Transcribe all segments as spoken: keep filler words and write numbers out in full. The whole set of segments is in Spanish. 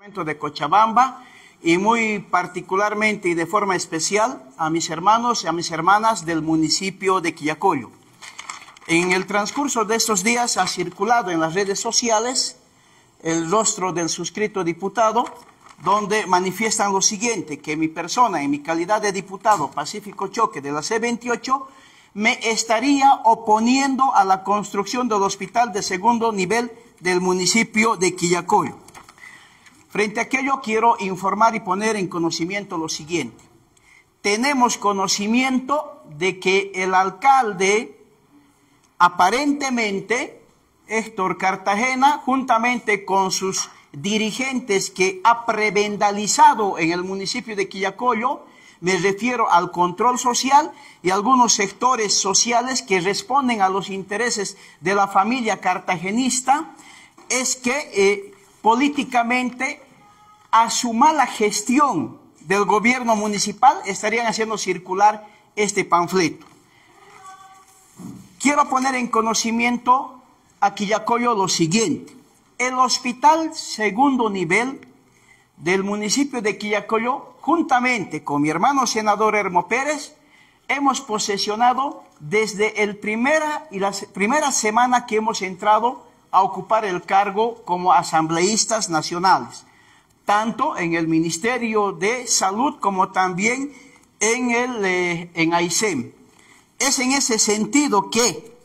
De Cochabamba y muy particularmente y de forma especial a mis hermanos y a mis hermanas del municipio de Quillacollo. En el transcurso de estos días ha circulado en las redes sociales el rostro del suscrito diputado, donde manifiestan lo siguiente, que mi persona, en mi calidad de diputado Pacífico Choque de la C veintiocho, me estaría oponiendo a la construcción del hospital de segundo nivel del municipio de Quillacollo. Frente a aquello quiero informar y poner en conocimiento lo siguiente. Tenemos conocimiento de que el alcalde, aparentemente, Héctor Cartagena, juntamente con sus dirigentes que ha prebendalizado en el municipio de Quillacollo, me refiero al control social y algunos sectores sociales que responden a los intereses de la familia cartagenista, es que eh, políticamente, a su mala gestión del gobierno municipal, estarían haciendo circular este panfleto. Quiero poner en conocimiento a Quillacollo lo siguiente. El hospital segundo nivel del municipio de Quillacollo, juntamente con mi hermano senador Hermo Pérez, hemos posesionado desde el primera y la primera semana que hemos entrado a ocupar el cargo como asambleístas nacionales, tanto en el Ministerio de Salud como también en el eh, en AICEM. Es en ese sentido que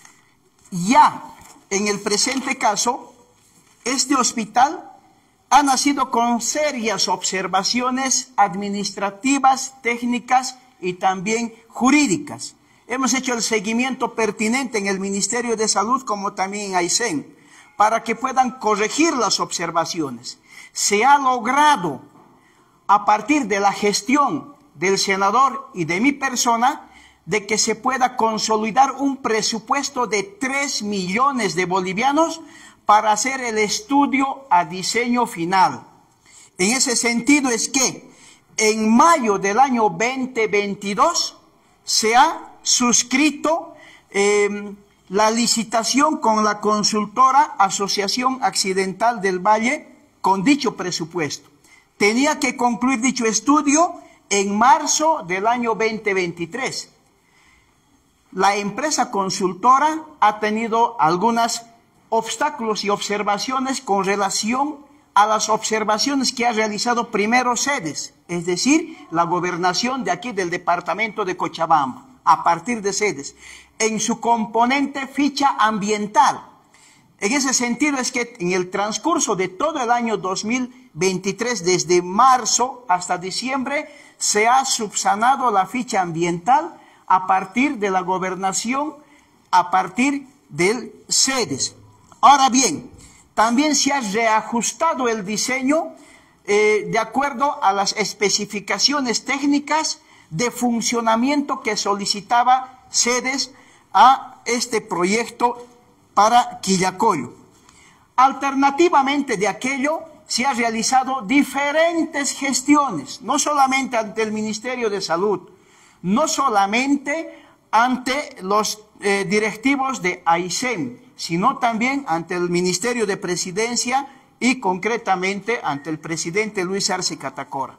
ya en el presente caso, este hospital ha nacido con serias observaciones administrativas, técnicas y también jurídicas. Hemos hecho el seguimiento pertinente en el Ministerio de Salud como también en AICEM para que puedan corregir las observaciones. Se ha logrado, a partir de la gestión del senador y de mi persona, de que se pueda consolidar un presupuesto de tres millones de bolivianos para hacer el estudio a diseño final. En ese sentido es que en mayo del año veinte veintidós se ha suscrito eh, la licitación con la consultora Asociación Accidental del Valle con dicho presupuesto. Tenía que concluir dicho estudio en marzo del año veinte veintitrés. La empresa consultora ha tenido algunos obstáculos y observaciones con relación a las observaciones que ha realizado primero sedes, es decir, la gobernación de aquí del departamento de Cochabamba, a partir de sedes, en su componente ficha ambiental. En ese sentido es que en el transcurso de todo el año dos mil veintitrés, desde marzo hasta diciembre, se ha subsanado la ficha ambiental a partir de la gobernación, a partir del sedes. Ahora bien, también se ha reajustado el diseño eh, de acuerdo a las especificaciones técnicas de funcionamiento que solicitaba sedes a este proyecto para Quillacollo. Alternativamente de aquello, se han realizado diferentes gestiones, no solamente ante el Ministerio de Salud, no solamente ante los eh, directivos de AICEM, sino también ante el Ministerio de Presidencia y concretamente ante el presidente Luis Arce Catacora.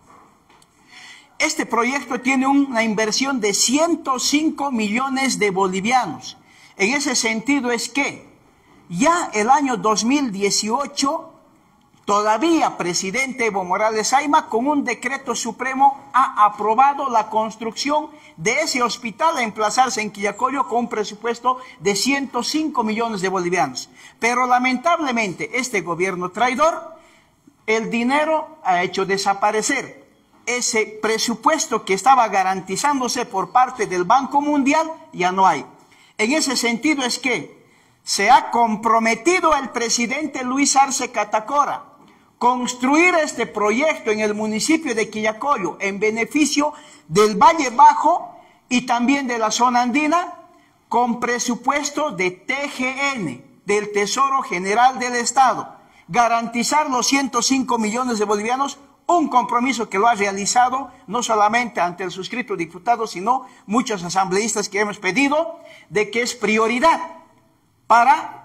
Este proyecto tiene una inversión de ciento cinco millones de bolivianos. En ese sentido es que ya el año dos mil dieciocho, todavía presidente Evo Morales Ayma, con un decreto supremo, ha aprobado la construcción de ese hospital a emplazarse en Quillacollo con un presupuesto de ciento cinco millones de bolivianos. Pero lamentablemente este gobierno traidor, el dinero ha hecho desaparecer ese presupuesto que estaba garantizándose por parte del Banco Mundial, ya no hay. En ese sentido es que se ha comprometido el presidente Luis Arce Catacora construir este proyecto en el municipio de Quillacollo en beneficio del Valle Bajo y también de la zona andina con presupuesto de T G N, del Tesoro General del Estado. Garantizar los ciento cinco millones de bolivianos, un compromiso que lo ha realizado no solamente ante el suscrito diputado, sino muchos asambleístas que hemos pedido de que es prioridad para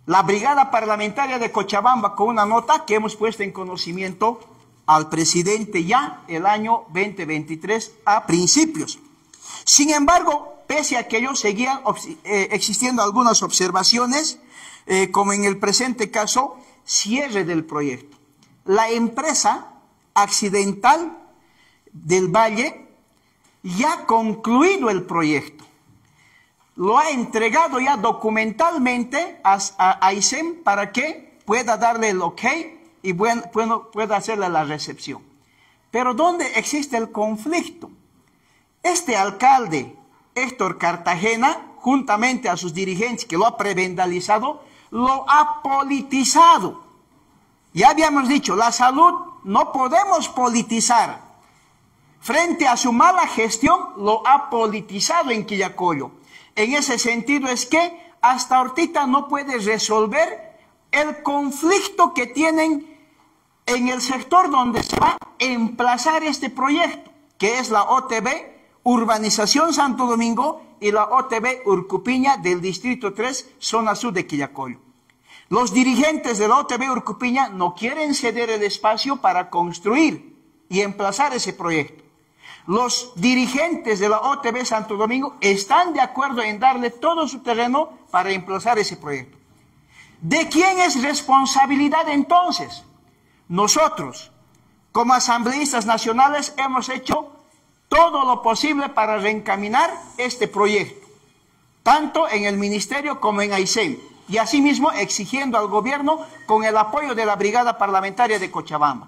la Brigada Parlamentaria de Cochabamba con una nota que hemos puesto en conocimiento al presidente ya el año veinte veintitrés a principios. Sin embargo, pese a que ello seguían eh, existiendo algunas observaciones, eh, como en el presente caso, cierre del proyecto. La empresa accidental del Valle ya ha concluido el proyecto. Lo ha entregado ya documentalmente a, a Aysén para que pueda darle el ok y bueno, bueno, pueda hacerle la recepción. Pero ¿dónde existe el conflicto? Este alcalde, Héctor Cartagena, juntamente a sus dirigentes que lo ha prevendalizado, lo ha politizado. Ya habíamos dicho, la salud no podemos politizar. Frente a su mala gestión, lo ha politizado en Quillacollo. En ese sentido es que hasta ahorita no puede resolver el conflicto que tienen en el sector donde se va a emplazar este proyecto, que es la O T B Urbanización Santo Domingo y la O T B Urcupiña del Distrito tres, zona sur de Quillacollo. Los dirigentes de la O T B Urcupiña no quieren ceder el espacio para construir y emplazar ese proyecto. Los dirigentes de la O T B Santo Domingo están de acuerdo en darle todo su terreno para emplazar ese proyecto. ¿De quién es responsabilidad entonces? Nosotros, como asambleístas nacionales, hemos hecho todo lo posible para reencaminar este proyecto, tanto en el ministerio como en Aysén, y asimismo exigiendo al gobierno con el apoyo de la Brigada Parlamentaria de Cochabamba.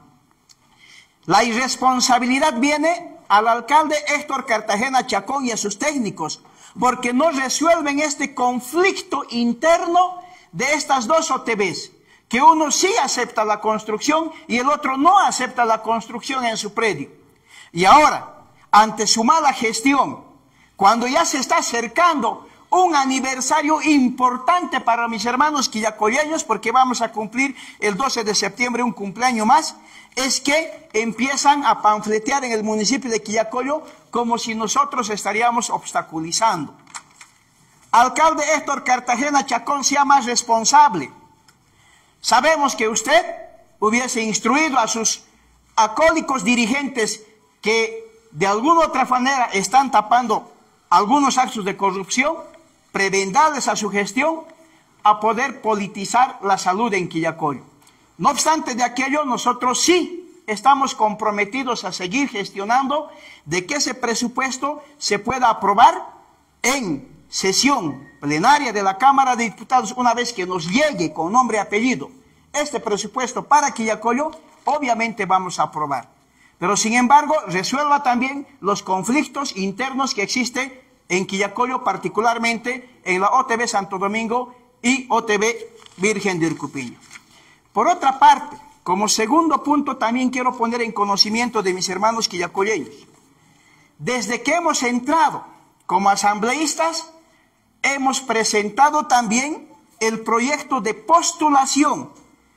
La irresponsabilidad viene al alcalde Héctor Cartagena Chacón y a sus técnicos, porque no resuelven este conflicto interno de estas dos O T Bs, que uno sí acepta la construcción y el otro no acepta la construcción en su predio. Y ahora, ante su mala gestión, cuando ya se está acercando un aniversario importante para mis hermanos quillacolleños, porque vamos a cumplir el doce de septiembre un cumpleaños más, es que empiezan a panfletear en el municipio de Quillacollo como si nosotros estaríamos obstaculizando. Alcalde Héctor Cartagena Chacón, sea más responsable. Sabemos que usted hubiese instruido a sus acólicos dirigentes que de alguna otra manera están tapando algunos actos de corrupción, prebendarles a su gestión a poder politizar la salud en Quillacollo. No obstante de aquello, nosotros sí estamos comprometidos a seguir gestionando de que ese presupuesto se pueda aprobar en sesión plenaria de la Cámara de Diputados una vez que nos llegue con nombre y apellido este presupuesto para Quillacollo. Obviamente vamos a aprobar. Pero sin embargo, resuelva también los conflictos internos que existen en Quillacollo, particularmente en la O T B Santo Domingo y O T B Virgen de Urcupiña. Por otra parte, como segundo punto, también quiero poner en conocimiento de mis hermanos quillacolleños. Desde que hemos entrado como asambleístas, hemos presentado también el proyecto de postulación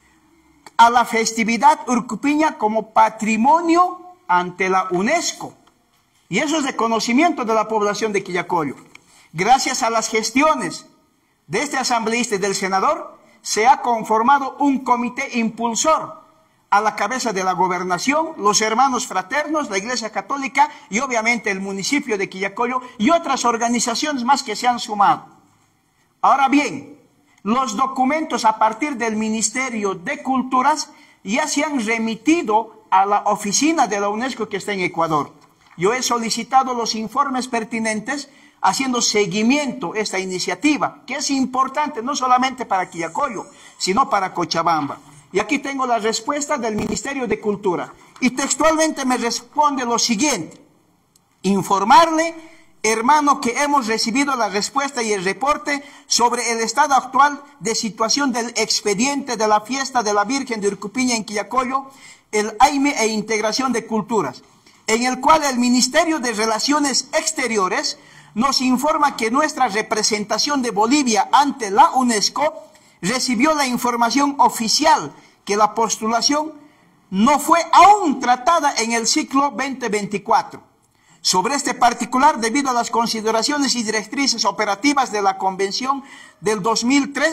a la festividad Urcupiña como patrimonio ante la UNESCO. Y eso es de conocimiento de la población de Quillacollo. Gracias a las gestiones de este asambleísta y del senador, se ha conformado un comité impulsor a la cabeza de la gobernación, los hermanos fraternos, la Iglesia Católica y obviamente el municipio de Quillacollo y otras organizaciones más que se han sumado. Ahora bien, los documentos a partir del Ministerio de Culturas ya se han remitido a la oficina de la UNESCO que está en Ecuador. Yo he solicitado los informes pertinentes haciendo seguimiento a esta iniciativa, que es importante no solamente para Quillacollo, sino para Cochabamba. Y aquí tengo la respuesta del Ministerio de Cultura. Y textualmente me responde lo siguiente: informarle, hermano, que hemos recibido la respuesta y el reporte sobre el estado actual de situación del expediente de la fiesta de la Virgen de Urcupiña en Quillacollo, el A I M E e Integración de Culturas, en el cual el Ministerio de Relaciones Exteriores nos informa que nuestra representación de Bolivia ante la UNESCO recibió la información oficial que la postulación no fue aún tratada en el ciclo veinte veinticuatro. Sobre este particular, debido a las consideraciones y directrices operativas de la Convención del dos mil tres,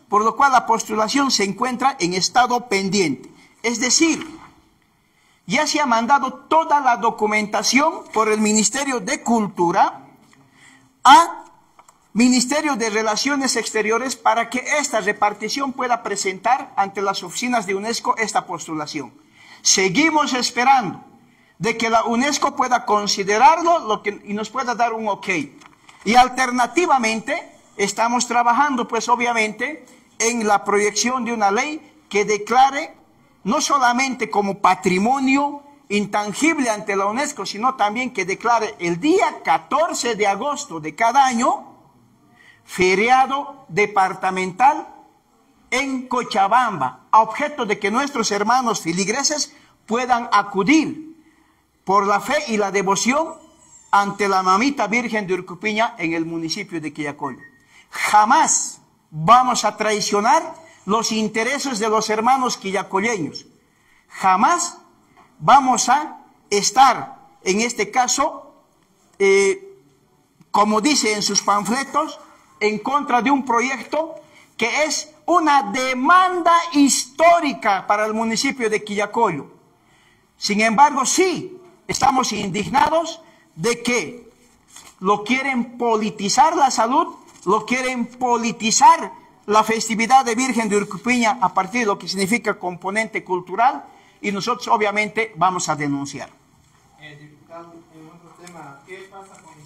por lo cual la postulación se encuentra en estado pendiente. Es decir, ya se ha mandado toda la documentación por el Ministerio de Cultura a Ministerio de Relaciones Exteriores para que esta repartición pueda presentar ante las oficinas de UNESCO esta postulación. Seguimos esperando de que la UNESCO pueda considerarlo lo que, y nos pueda dar un ok. Y alternativamente estamos trabajando pues obviamente en la proyección de una ley que declare no solamente como patrimonio intangible ante la UNESCO, sino también que declare el día catorce de agosto de cada año feriado departamental en Cochabamba, a objeto de que nuestros hermanos filigreses puedan acudir por la fe y la devoción ante la mamita Virgen de Urcupiña en el municipio de Quillacollo. Jamás vamos a traicionar los intereses de los hermanos quillacolleños. Jamás vamos a estar, en este caso, eh, como dice en sus panfletos, en contra de un proyecto que es una demanda histórica para el municipio de Quillacollo. Sin embargo, sí, estamos indignados de que lo quieren politizar la salud, lo quieren politizar la festividad de Virgen de Urcupiña a partir de lo que significa componente cultural, y nosotros obviamente vamos a denunciar. Eh, diputado.